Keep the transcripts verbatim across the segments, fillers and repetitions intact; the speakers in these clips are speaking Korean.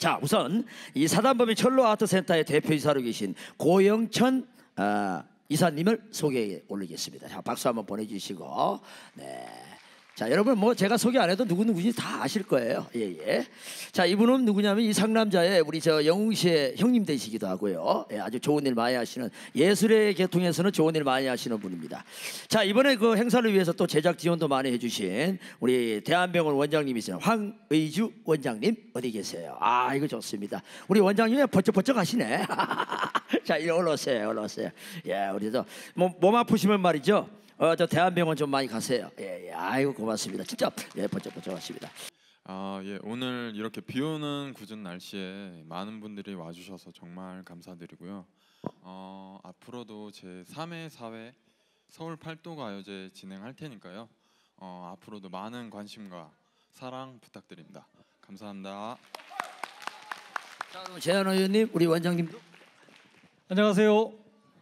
자, 우선 이 사단법인 철로아트센터의 대표이사로 계신 고영천 어, 이사님을 소개해 올리겠습니다. 자, 박수 한번 보내주시고. 네. 자, 여러분 뭐 제가 소개 안 해도 누구 누구인지 다 아실 거예요. 예, 예. 자, 이분은 누구냐면 이 상남자의 우리 저 영웅시의 형님 되시기도 하고요. 예, 아주 좋은 일 많이 하시는, 예술의 계통에서는 좋은 일 많이 하시는 분입니다. 자, 이번에 그 행사를 위해서 또 제작 지원도 많이 해주신 우리 대한병원 원장님이신 황의주 원장님 어디 계세요? 아, 이거 좋습니다. 우리 원장님이 버쩍버쩍 하시네. 자, 이리 올라오세요, 올라오세요. 예, 우리 저몸 아프시면 말이죠. 어, 저 대한병원 좀 많이 가세요. 예, 예. 아이고 고맙습니다. 진짜 예, 번쩍번쩍하십니다. 아, 예, 오늘 이렇게 비오는 궂은 날씨에 많은 분들이 와주셔서 정말 감사드리고요. 어, 앞으로도 제 삼 회 사 회 서울 팔도가요제 진행할 테니까요. 어, 앞으로도 많은 관심과 사랑 부탁드립니다. 감사합니다. 자, 그럼 재현 의원님, 우리 원장님도. 안녕하세요.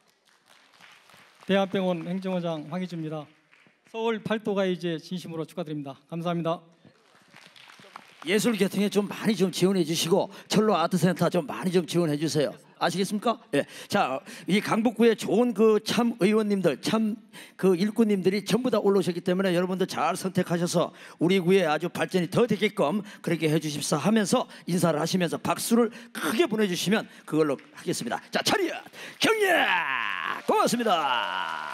대한병원 행정원장 황의주입니다. 서울 팔도가요제 진심으로 축하드립니다. 감사합니다. 예술 계통에 좀 많이 좀 지원해 주시고 철로 아트센터 좀 많이 좀 지원해 주세요. 아시겠습니까? 예. 자, 이 강북구에 좋은 그 참 의원님들, 참 그 일꾼님들이 전부 다 올라오셨기 때문에 여러분들 잘 선택하셔서 우리 구에 아주 발전이 더 되게끔 그렇게 해주십사 하면서 인사를 하시면서 박수를 크게 보내주시면 그걸로 하겠습니다. 자, 차렷 경례 고맙습니다.